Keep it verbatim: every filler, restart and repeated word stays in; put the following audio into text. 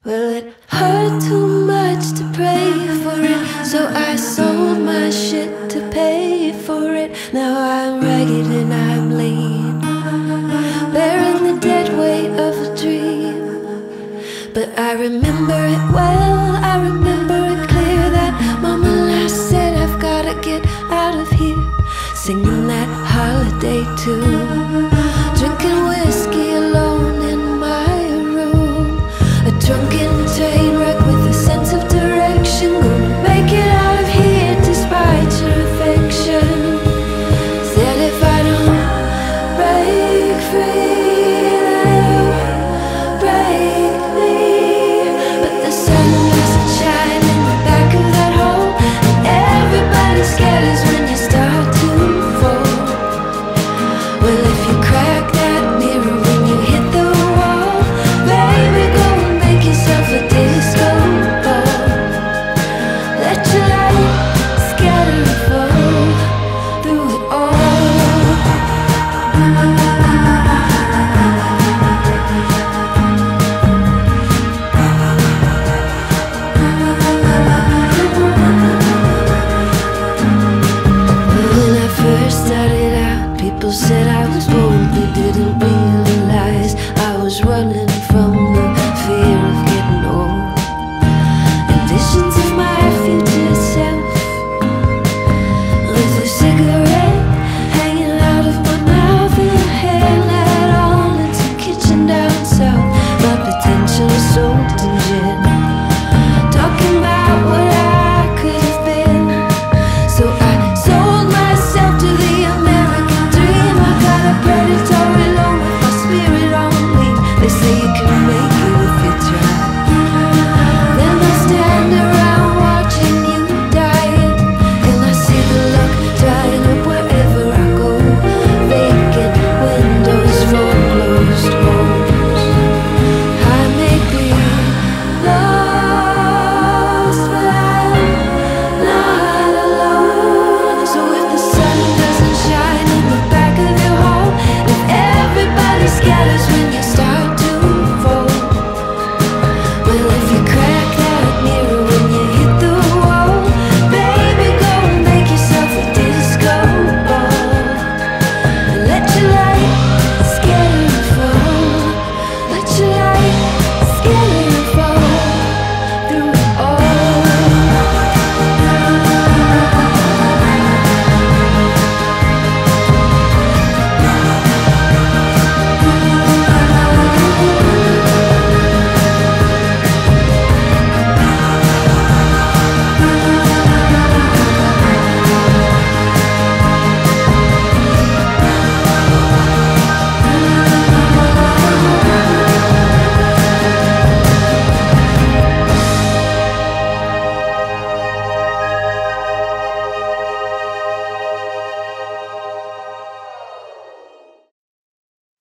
Well, it hurt too much to pray for it, so I sold my shit to pay for it. Now I'm ragged and I'm lean, bearing the dead weight of a dream. But I remember it well, I remember it clear, that mama last said I've gotta get out of here, singing that holiday tune, drinking whiskey alone in my room, a drunken train wreck with a sense of direction, gonna make it out of here despite your affection. Said if I don't break free, they'll break me. But the sun doesn't shine in the back of that hole, and everybody scatters when you start to fall. Well, if you crack that mirror when you hit the wall, baby, go and make yourself a disco ball. Let your light scatter and fall through it all. When I first started out, people said I was bold. They didn't realize I was running from the fear of getting old, and visions of my future self, with a cigarette hanging out of my mouth and a hairnet on in some kitchen down south. My potential sold in jail.